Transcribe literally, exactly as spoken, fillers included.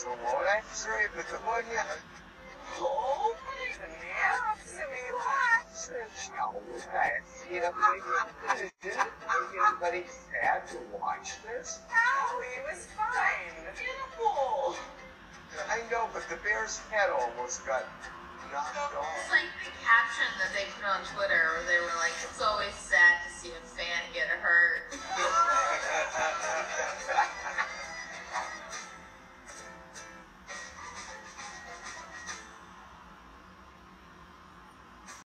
Oh, that's right, but the one you... Oh, did anybody sad to watch this? No, it was fine. Beautiful. I know, but the bear's head almost got knocked off. It's like the caption that they put on Twitter where they were like,